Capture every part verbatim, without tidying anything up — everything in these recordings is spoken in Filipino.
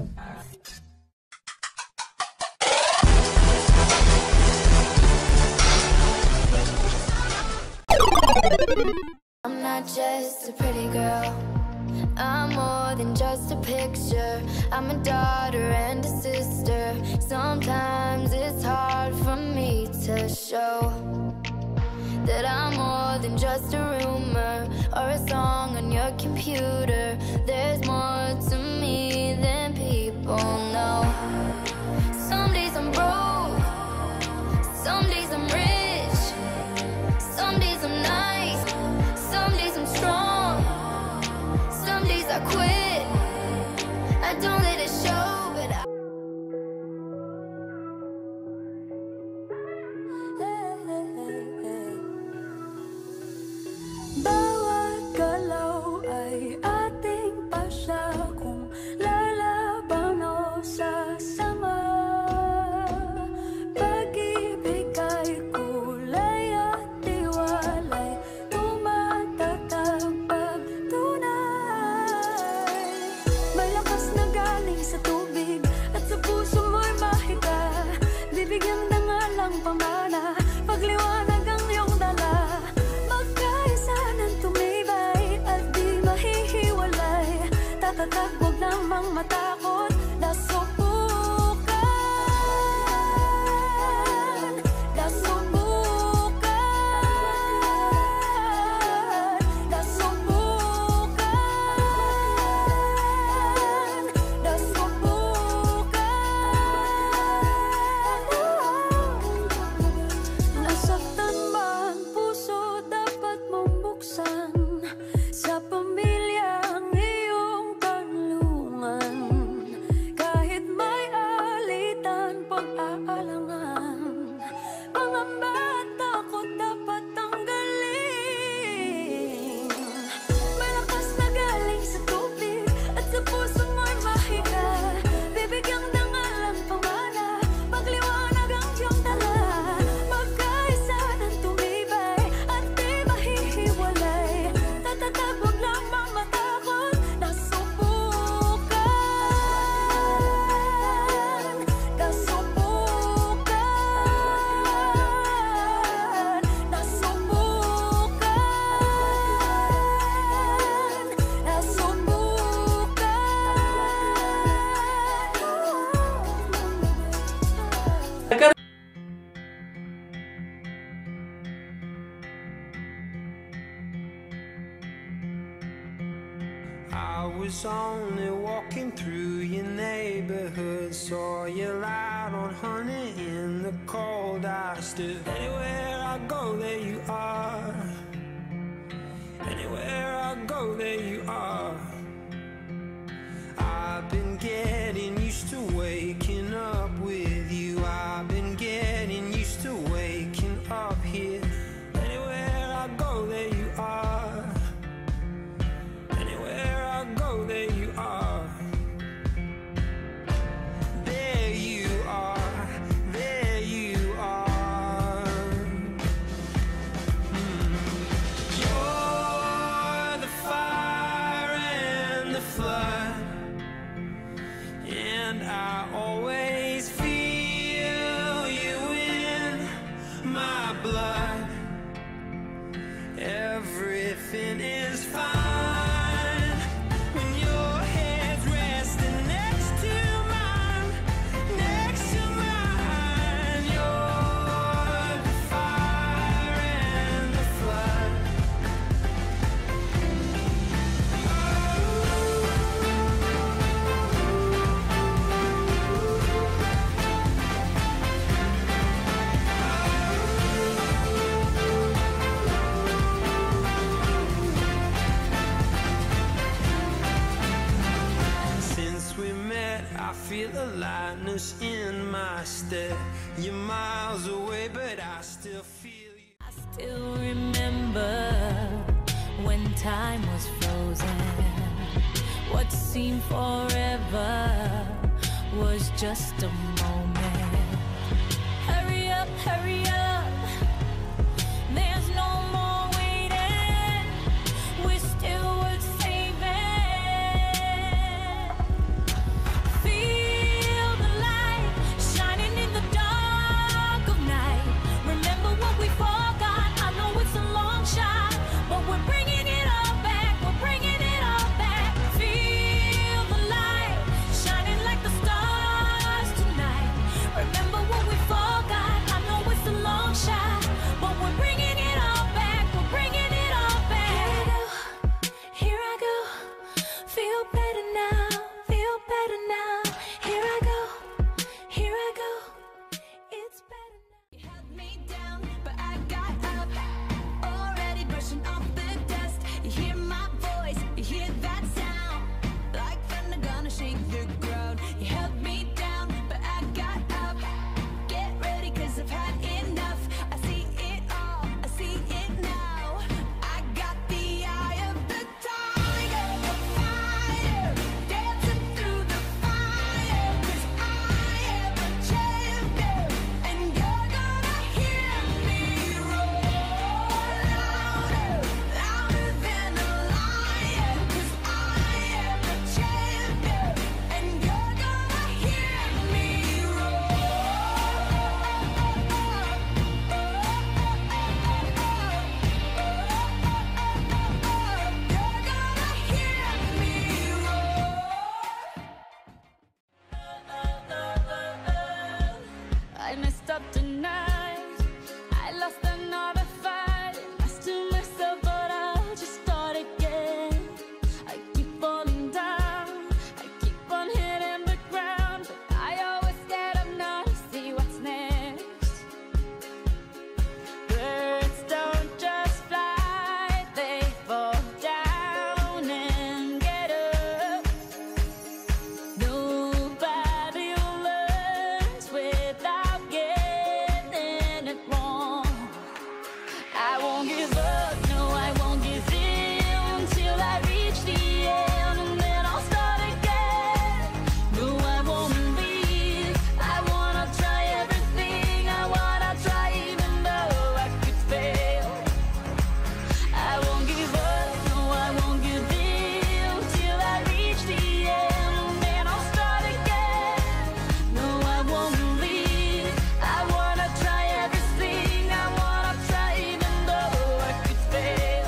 I'm not just a pretty girl, I'm more than just a picture. I'm a daughter and a sister. Sometimes it's hard for me to show that I'm more than just a rumor or a song on your computer. There's more to me than people know. Some days I'm broke, some days I'm rich, some days I'm nice, some days I'm strong, some days I quit. I don't let it show, but I bawat galaw ay ating pasya kung lalaban o sasama. Pag-ibig ay kulay at tiwalay, tumatatag pag tunay. May lakas na galing sa tubig at sa puso mo'y mahiga. Bibigyan na nga lang pamana, pagliwanag ang iyong dala. Magkaisa ng tumibay at di mahihiwalay. Tatatag, huwag namang matakot, nasubukan, nasubukan, nasubukan, nasubukan. Nasaktan ba ang puso, dapat mong buksan. Sa pamilya ang iyong kanlungan. Kahit may alitan, pag-aalangan, pangamba at takot dapat tanggalin. May lakas na galing sa tubig at sa puso mo'y mahiga. Bibigyan na nga lang pamana, pagliwanag ang iyong dala. Magkaisa ng tumibay at di mahihiwalay. Tatatag, huwag lamang matakot, nasubukan, nasubukan, nasubukan, nasubukan. I was only walking through your neighborhood, saw you light on honey in the cold. I stood anywhere I go, there you are. Anywhere I go, there you are. I've been getting used to waking up with you. I've been getting used to waking up here. Anywhere I go, there you are. Anywhere I go, there you are. There you are, there you are. Mm. You're the fire and the flood, and I always feel you in my blood. Everything is fine when your head's resting next to mine, next to mine. You're the fire and the flood. Since we met, I feel a lightness in my step. You're miles away, but I still feel you. I still remember when time was frozen. What seemed forever was just a moment. Hurry up, hurry up, there's no more waiting. We're still worth saving. Feel shake the ground. You held me down, but I got up. Get ready, cause I've had enough. I see it all, I see it now. I got the eye of the tiger, the fighter, dancing through the fire. Cause I am a champion, and you're gonna hear me roar louder, louder than a lion. Cause I am a champion, and you're gonna hear me I messed up tonight. I lost another fight. Lost to myself, but I'll just start again. I keep falling down. I keep on hitting the ground, but I always get up now to see what's next. Birds don't just fly, they fall down and get up. Nobody learns without getting it wrong. I won't give up, no, I won't give in till I reach the end, and then I'll start again. No, I won't leave. I wanna try everything. I wanna try even though I could fail. I won't give up, no, I won't give in till I reach the end, and then I'll start again. No, I won't leave. I wanna try everything. I wanna try even though I could fail.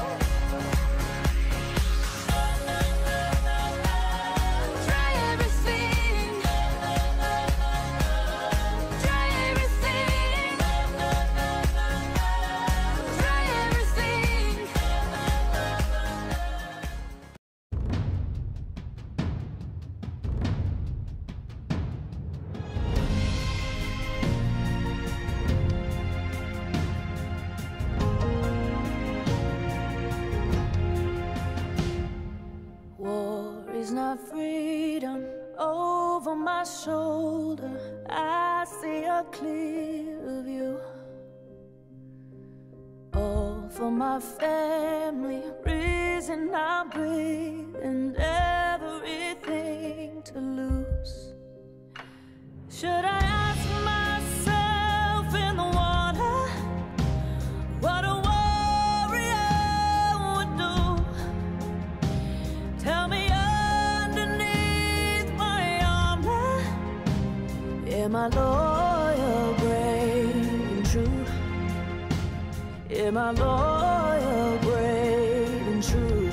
Try everything. Try everything. Try everything. War is not freedom over my shoulder. I see a clear view. All for my family, reason I breathe, and everything to lose. Should I ask myself in the water what a warrior would do? Tell me underneath my armor, am I loyal, brave, and true? Am I loyal, brave, and true?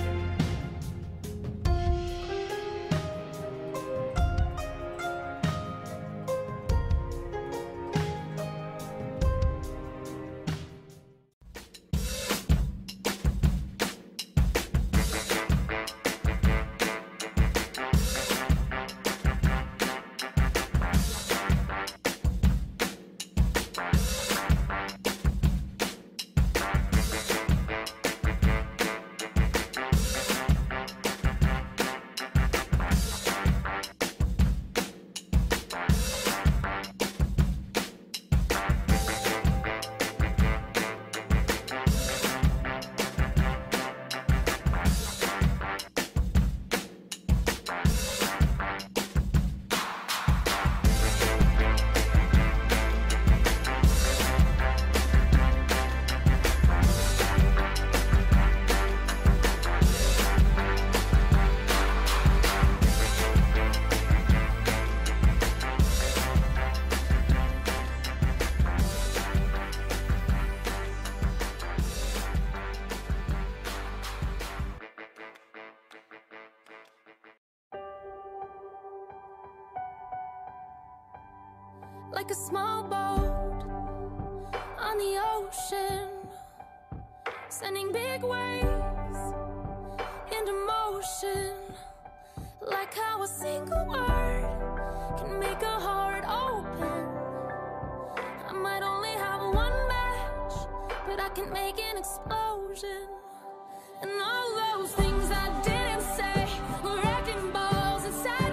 Like a small boat on the ocean, sending big waves into motion. Like how a single word can make a heart open. I might only have one match, but I can make an explosion. And all those things I didn't say were wrecking balls inside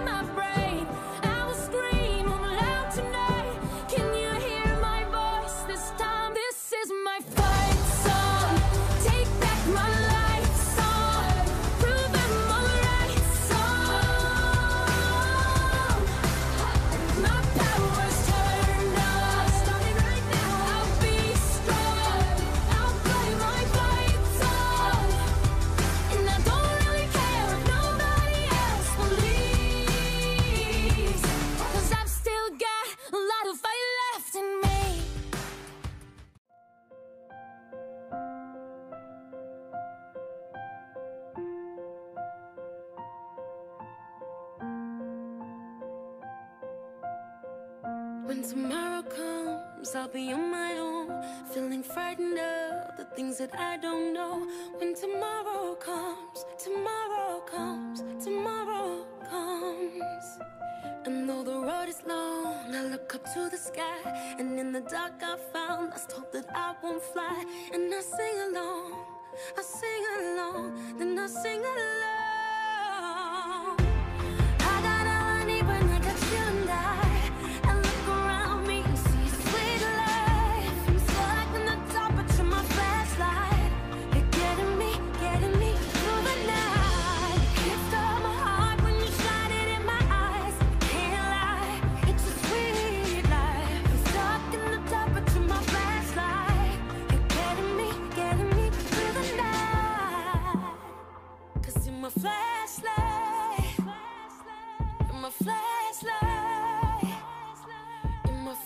When tomorrow comes, I'll be on my own, feeling frightened of the things that I don't know. When tomorrow comes, tomorrow comes, tomorrow comes. And though the road is long, I look up to the sky, and in the dark I found lost hope that I won't fly. And I sing along, I sing along, then I sing along. I got all I need when I got you and I. I look around me and see sweet life. I'm stuck in the dark, but you're my flashlight. You're getting me, getting me through the night. Can't stop my heart when you shine it in my eyes. Can't lie, it's a sweet life. I'm stuck in the dark, but you're my flashlight. You're getting me, getting me through the night. 'Cause you're my flashlight. You're my flashlight. You're my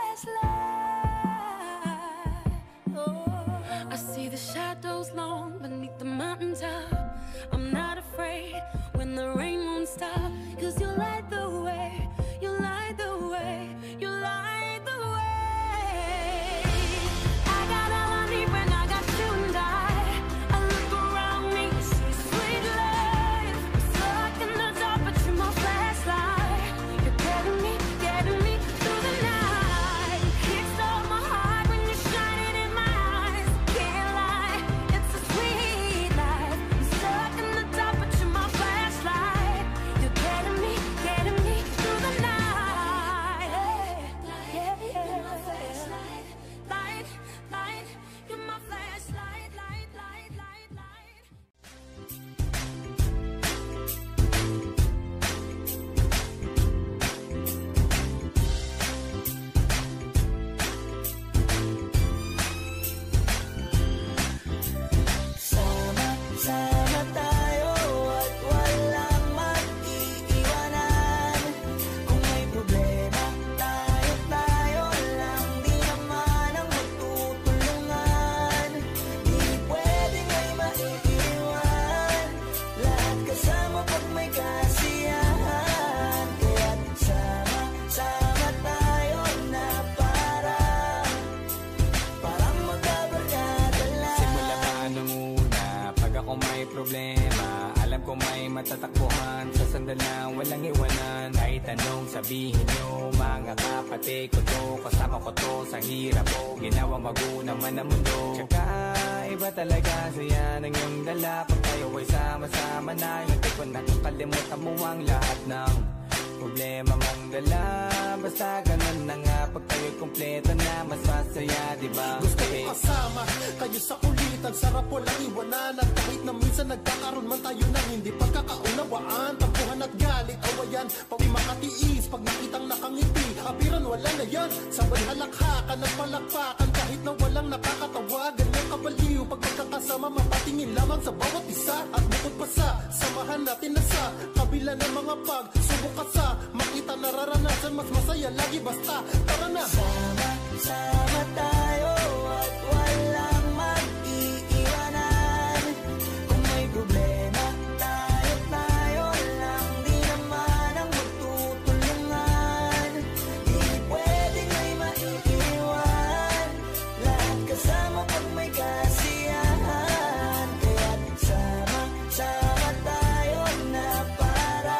flashlight. Oh. I see the shadows long beneath the mountaintop. I'm not afraid when the rain won't stop. 'Cause you light the way, you light the way, you light the way. I got all I need when I got you and I. I look around me, see sweet life. I'm stuck in the dark, but you're my flashlight. You're getting me, getting me through the night. Can't stop my heart when you shine it in my eyes. Can't lie, it's a sweet life. I'm stuck in the dark, but you're my flashlight. You're getting me, getting me through the night. Yeah, yeah, yeah. Light, light, you're my flashlight. Light, light, light, light. Sama-sama tayo at walang mag-iiwanan. Kung may problema, tayo-tayo lang, di naman ang magtutulungan. Di pwedeng may maiiwan, lahat kasama pag may kasiyahan. Kaya't sama-sama tayo na para Parang magkabarkada lang. Simula pa nung una, pag ako may problema, alam ko may matatakbuhan. Sa sandalang walang iwanan, kahit anong sabihin nyo, mga kapatid ko to, kasama ko to sa hirap ko, ginawa magunang man ang mundo. Tsaka iba talaga saya ng iyong dala, pag tayo ay sama-sama na, hindi ko nakakalimutan mo ang lahat ng problema mong dala. Basta ganun na nga, pag tayo'y kumpleto na, mas masaya, diba? Gusto ko kasama kayo sa kulitan, sarap walang iwanan. At kahit na minsan nagkakaroon man tayo ng hindi pagkakaunawaan, tampuhan at galit, awayan, pag di makatiis, pag nakitang nakangiti, apiran wala na yan. Sabay halakhakan at palakpakan, kahit na walang nakakatawa, ganyan kabaliw. Pag magkakasama, mapatingin lamang sa bawat isa. At bukod pa sa samahan natin na sa kabila ng mga pagsubok at sa makita nararanasan, mas masaya lagi basta tara na. Sama-sama tayo at walang mag-iiwanan. Kung may problema, tayo-tayo lang, di naman ang magtutulungan. Di pwedeng may maiiwan, lahat kasama pag may kasiyahan. Kaya't sama-sama tayo na para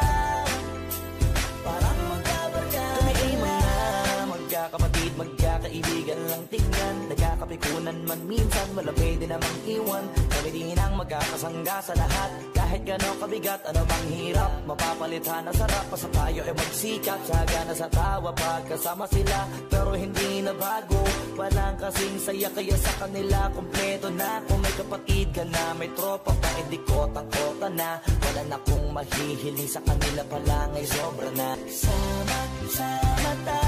Parang magkabarkada. Kami ay mga magkakapatid, magkakaibigan lang tingnan. Nagkakapikunan man minsan, wala pwede namang iwan. Kami din ang magkakasangga sa lahat. Kahit gano'ng kabigat, ano bang hirap, mapapalitan ang sarap. Basta tayo ay magsikap, tsaga na sa tawa pagkasama sila. Pero hindi na bago, walang kasing saya, kaya sa kanila kompleto na. Kung may kapatid ka na, may tropa pa, hindi kotang-kota na. Wala na kong mahihiling, sa kanila pa lang ay sobra na. Sama-sama tayo